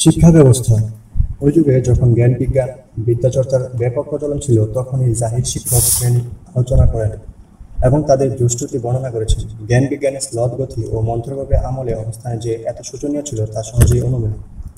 শিক্ষা ব্যবস্থা। ওই যুগে যখন জ্ঞান বিজ্ঞান বিদ্যাচর্চার ব্যাপক প্রচলন ছিল, তখনই জাহির শিক্ষক শ্রেণী আলোচনা করেন এবং তাদের দুষ্টুটি বর্ণনা করেছেন। জ্ঞান বিজ্ঞানের স্লথ গতি ও মন্থরভাবে আমলে অবস্থানে যে এত শোচনীয় ছিল তা সহজেই অনুমেয়।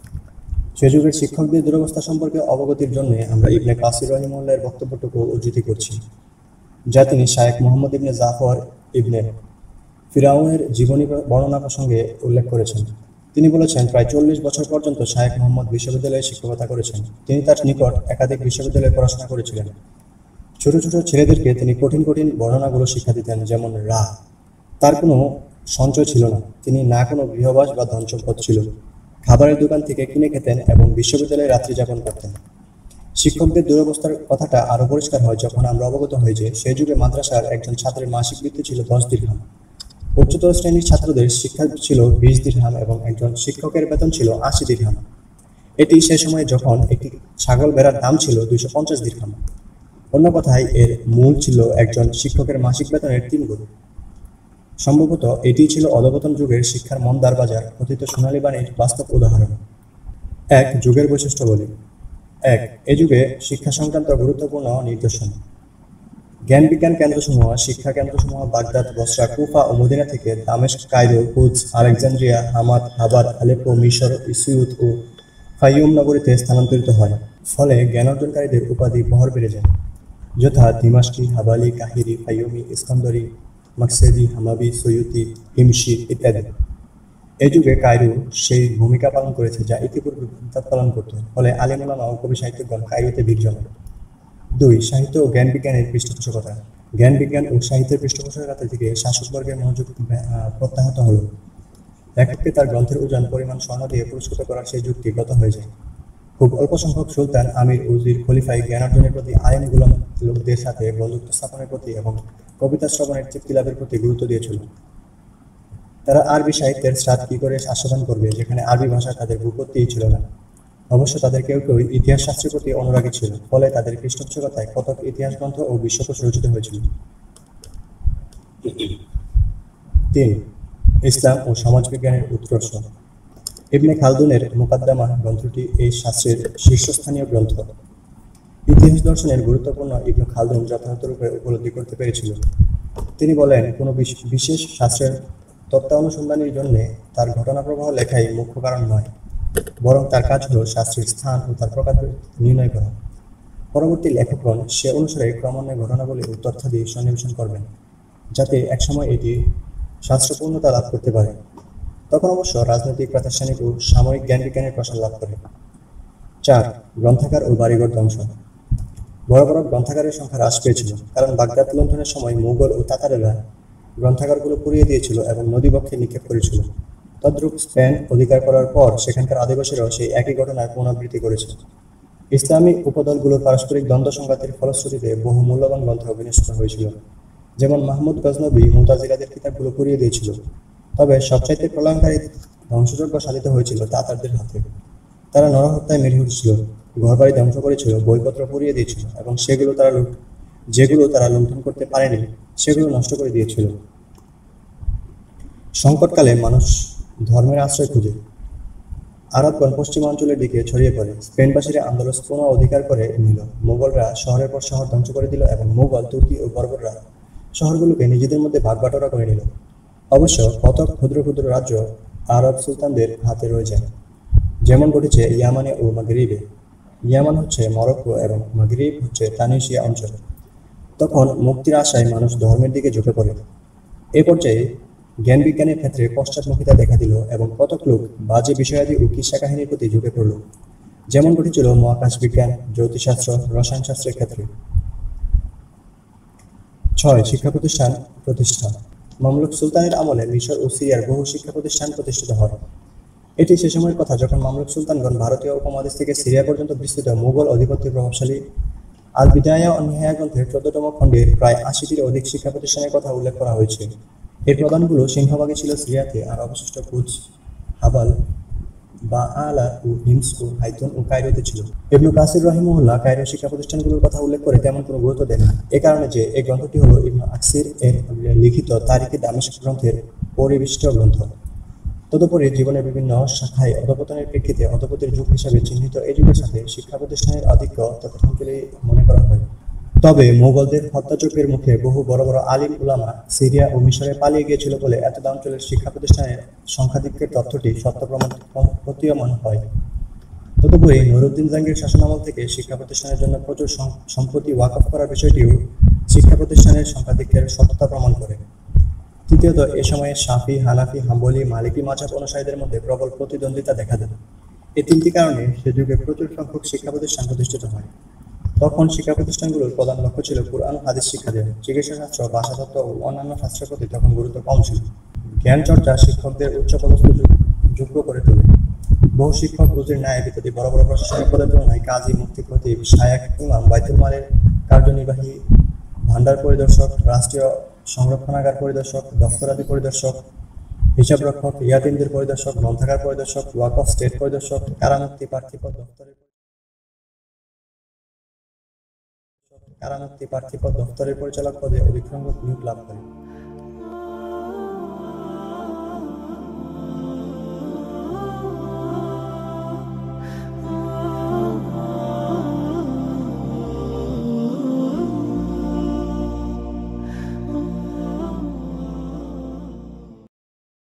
সে যুগের শিক্ষকদের দুরবস্থা সম্পর্কে অবগতির জন্য আমরা ইবনে কাসির রহিমউল্লাহর বক্তব্যটুকু উদ্ধৃতি করছি, যা তিনি শায়েখ মুহাম্মদ ইবনে জাফর ইবনে ফিরাউনের জীবনী বর্ণনা প্রসঙ্গে উল্লেখ করেছেন। তিনি বলেছেন, প্রায় 40 বছর পর্যন্ত শায়েখ মুহাম্মদ বিশ্ববিদ্যালয়ে শিক্ষকতা করেছেন। তিনি তার নিকট একাধিক বিশ্ববিদ্যালয়ে পড়াশোনা করেছিলেন। ছোট ছোট ছেলেদেরকে তিনি কঠিন কঠিন বর্ণনাগুলো শিক্ষা দিতেন, যেমন রা। তার কোনো সঞ্চয় ছিল না, তিনি না কোনো গৃহবাস বা ধন সম্পদ ছিল। খাবারের দোকান থেকে কিনে খেতেন এবং বিশ্ববিদ্যালয়ে রাত্রি যাপন করতেন। শিক্ষকদের দুরবস্থার কথাটা আরো পরিষ্কার হয় যখন আমরা অবগত হই যে সে যুগে মাদ্রাসার একজন ছাত্রের মাসিক বৃত্তি ছিল 10 দিরহাম। উচ্চতর শ্রেণীর ছাত্রদের শিক্ষা ছিল 20 দিরহাম এবং একজন শিক্ষকের বেতন ছিল 80 দিরহাম। এটি সে সময়ে যখন একটি ছাগল ভেড়ার দাম ছিল 250 দিরহাম। অন্য কথায় এর মূল ছিল একজন শিক্ষকের মাসিক বেতনের 3 গুণ। সম্ভবত এটিই ছিল অধঃপতন যুগের শিক্ষার মন্দার বাজার কথিত সোনালী বাণীর বাস্তব উদাহরণ। এক যুগের বৈশিষ্ট্যাবলী। 1. এ যুগে শিক্ষা সংক্রান্ত গুরুত্বপূর্ণ নিদর্শন। জ্ঞান বিজ্ঞান কেন্দ্রসমূহ শিক্ষা কেন্দ্রসমূহ বাগদাদ, বসরা, কুফা ও মদিনা থেকে দামেস্ক, কায়রো, কুদস, আলেকজান্দ্রিয়া, হামাদ, হাবার, আলেপ্পো, মিশর, ইসিউত ও ফাইয়ুম নগরীতে স্থানান্তরিত হয়। ফলে জ্ঞান অর্জনকারীদের উপাধি বহর বেড়ে যায়, যথা দিমাশকি, হাবালি, কাহিরি, ফাইয়ুমি, ইস্কন্দরি, মাকসেদি, হামাবি, সৈয়ুতি, হিমশি ইত্যাদি। এই যুগে কায়রো সেই ভূমিকা পালন করেছে যা ইতিপূর্বে বাগদাদ পালন করত। ফলে আলিম উলামা ও কবি সাহিত্যগণ কায়রোতে ভিড় জমায়। 2. সাহিত্য ও জ্ঞান বিজ্ঞানের পৃষ্ঠপোষকতা। জ্ঞান বিজ্ঞান ও সাহিত্যের পৃষ্ঠপোষকতা থেকে শাসকবর্গের মনোযোগ প্রত্যাহত হল। লেখককে তার গ্রন্থের ওজন পরিমাণ স্বর্ণ দিয়ে পুরস্কৃত করার সেই যুক্তি গত হয়ে যায়। খুব অল্প সংখ্যক সুলতান, আমির, উজির, খলিফাই জ্ঞান অর্জনের প্রতি, আইন গুলাম লোকদের সাথে বন্ধুত্ব স্থাপনের প্রতি এবং কবিতা শ্রবণের তৃপ্তি লাভের প্রতি গুরুত্ব দিয়েছিল। তারা আরবি সাহিত্যের স্বাদ কি করে আস্বাদন করবে, যেখানে আরবি ভাষা তাদের ভূপত্তিই ছিল না। অবশ্য তাদের কেউ কেউ ইতিহাস শাস্ত্রের প্রতি অনুরাগী ছিল, ফলে তাদের পৃষ্ঠপোষকতায় কতক ইতিহাস গ্রন্থ ও বিশ্বকোষ রচিত হয়েছিল। 3. ইসলাম ও সমাজবিজ্ঞানের উৎকর্ষ। ইবনে খালদুনের মুকাদ্দামা গ্রন্থটি এই শাস্ত্রের শীর্ষস্থানীয় গ্রন্থ। ইতিহাস দর্শনের গুরুত্বপূর্ণ ইবনে খালদুন যথাযথরূপে উপলব্ধি করতে পেরেছিল। তিনি বলেন, কোনো বিশেষ শাস্ত্রের তত্ত্বানুসন্ধানের জন্য তার ঘটনা প্রবাহ লেখাই মুখ্য কারণ নয়, বরং তার কাজ হল শাস্ত্রের স্থান ও তার প্রকার নির্ণয় করা। পরবর্তী লেখকগণ সে অনুসারে ক্রমান্বয়ে ঘটনাবলী ও তথ্যাদি সন্নিবেশন করবেন, যাতে একসময় এটি শাস্ত্রপূর্ণতা লাভ করতে পারে। তখন অবশ্য রাজনৈতিক, প্রাতিষ্ঠানিক ও সামরিক জ্ঞান বিজ্ঞানের প্রসার লাভ করে। 4. গ্রন্থাগার ও বাড়িঘর ধ্বংস। বড় বড় গ্রন্থাগারের সংখ্যা হ্রাস পেয়েছিল, কারণ বাগদাদ লুণ্ঠনের সময় মুঘল ও তাতারেরা গ্রন্থাগারগুলো পুড়িয়ে দিয়েছিল এবং নদীবক্ষে নিক্ষেপ করেছিল। তদ্রূপ স্পেন অধিকার করার পর সেখানকার আদিবাসীরাও সেই একই ঘটনার পুনরাবৃত্তি করেছে। ইসলামী উপদলগুলোর পারস্পরিক দ্বন্দ্ব সংঘাতের ফলশ্রুতিতে বহু মূল্যবান গ্রন্থ বিনষ্ট হয়েছিল, যেমন মাহমুদ গজনবী মুতাজিলাদের কিতাবগুলো পুড়িয়ে দিয়েছিল। তবে সবচাইতে প্রলয়ঙ্কারী ধ্বংসযজ্ঞ সাধিত হয়েছিল তাতারদের হাতে। তারা নরহত্যায় মেতে উঠেছিল, ঘরবাড়ি ধ্বংস করেছিল, বইপত্র পুড়িয়ে দিয়েছিল এবং যেগুলো তারা লুণ্ঠন করতে পারেনি সেগুলো নষ্ট করে দিয়েছিল। সংকটকালে মানুষ ধর্মের আশ্রয় খুঁজে। আরবগণ পশ্চিমাঞ্চলের দিকে ছড়িয়ে পড়ে। স্পেনবাসীরা আন্দালুস পুনঃ অধিকার করে নিল। মুঘলরা শহরের পর শহর ধ্বংস করে দিল এবং মুঘল, তুর্কি ও বর্বররা শহরগুলোকে নিজেদের মধ্যে ভাগবাটোয়ারা করে নিল। অবশ্য কতক ক্ষুদ্র ক্ষুদ্র রাজ্য আরব সুলতানদের হাতে রয়ে যায়, যেমন ঘটেছে ইয়ামানে ও মাগরিবে। ইয়ামান হচ্ছে মরক্কো এবং মাগরিব হচ্ছে তানিশিয়া অঞ্চল। তখন মুক্তির আশায় মানুষ ধর্মের দিকে ঝুঁকে পড়ে। এ পর্যায়ে জ্ঞান বিজ্ঞানের ক্ষেত্রে পশ্চাৎমুখিতা দেখা দিল এবং কতক লোক বাজে বিষয়াদি ও কিস্সা কাহিনীর প্রতি ঝুঁকে পড়ল, যেমন ঘটেছিল মহাকাশ বিজ্ঞান, জ্যোতিষশাস্ত্র, রসায়ন শাস্ত্রের ক্ষেত্রে। 6. শিক্ষা প্রতিষ্ঠা। মামলুক সুলতানের আমলে মিশর ও সিরিয়ার বহু শিক্ষা প্রতিষ্ঠান প্রতিষ্ঠিত হয়। এটি সে সময়ের কথা যখন মামলুক সুলতানগণ ভারতীয় উপমহাদেশ থেকে সিরিয়া পর্যন্ত বিস্তৃত মুঘল আধিপত্যের প্রভাবশালী। আল বিদায়া ও নিহায়া গ্রন্থের 14তম খণ্ডের প্রায় 80টির অধিক শিক্ষা প্রতিষ্ঠানের কথা উল্লেখ করা হয়েছে। এর প্রধানগুলো সিংহভাগে ছিল সিরিয়াতে, আর অবশিষ্ট কুদস, হাবাল, বাআলা ও হিমস ও হাইতুন ও কায়রোতে ছিল। ইবনে কাসির রহিমাহুল্লাহ কায়রো শিক্ষা প্রতিষ্ঠানগুলোর কথা উল্লেখ করে তেমন কোনো গুরুত্ব দেন না, এ কারণে যে এই গ্রন্থটি হলো ইবনে আকসির এর লিখিত তারিখে দামেস্ক গ্রন্থের পরিবিষ্ট গ্রন্থ। তদুপরি জীবনের বিভিন্ন শাখায় অধঃপতনের প্রেক্ষিতে অধঃপতির যুগ হিসাবে চিহ্নিত এই যুগের সাথে শিক্ষা প্রতিষ্ঠানের আধিক্য তথাকথিতই মনে করা হয়। তবে মুগলদের হত্যাযজ্ঞের মুখে বহু বড় বড় আলিম উলামা সিরিয়া ও মিশরে পালিয়ে গিয়েছিল বলে এতদ অঞ্চলের শিক্ষা প্রতিষ্ঠানের সংখ্যাধিক্যের তথ্যটি সত্য প্রতীয়মান হয়। তদুপরি নুরউদ্দিন জাহাঙ্গীর শাসনামল থেকে শিক্ষা প্রতিষ্ঠানের জন্য প্রচুর সম্পত্তি ওয়াকফ করার বিষয়টিও শিক্ষা প্রতিষ্ঠানের সংখ্যাধিক্যের সত্যতা প্রমাণ করে। তৃতীয়ত, এ সময়ে শাফি, হানাফি, হাম্বলি, মালিকি মাযহাব অনুসারীদের মধ্যে প্রবল প্রতিদ্বন্দ্বিতা দেখা দেয়। এই তিনটি কারণে সে যুগে প্রচুর সংখ্যক শিক্ষা প্রতিষ্ঠান প্রতিষ্ঠিত হয়। তখন শিক্ষা প্রতিষ্ঠানগুলোর প্রধান লক্ষ্য ছিল কুরআন ও হাদিস শিক্ষা দেওয়া। চিকিৎসাশাস্ত্র, ভাষাতত্ত্ব ও অন্যান্য শাস্ত্রের প্রতি তখন গুরুত্ব কম ছিল। জ্ঞান চর্চা শিক্ষকদের উচ্চপদস্থ যোগ্য করে তোলে। বহু শিক্ষক উজির, নায়েব ইত্যাদি বড় বড় প্রশাসনিক পদের তুলনায় কাজী, মুফতি, খতিব, শায়খ, ইমাম, বাইতুল মালের কার্যনির্বাহী, ভান্ডার পরিদর্শক, রাষ্ট্রীয় সংরক্ষণাগার পরিদর্শক, দফতরাদি পরিদর্শক, হিসাবরক্ষক, ইয়াতীমদের পরিদর্শক, গ্রন্থাগার পরিদর্শক, ওয়াকফ স্টেট পরিদর্শক, কারামুক্তি প্রার্থীপদ দফতরের পরিচালক পদে অধিক সংখ্যক নিয়োগ লাভ করে।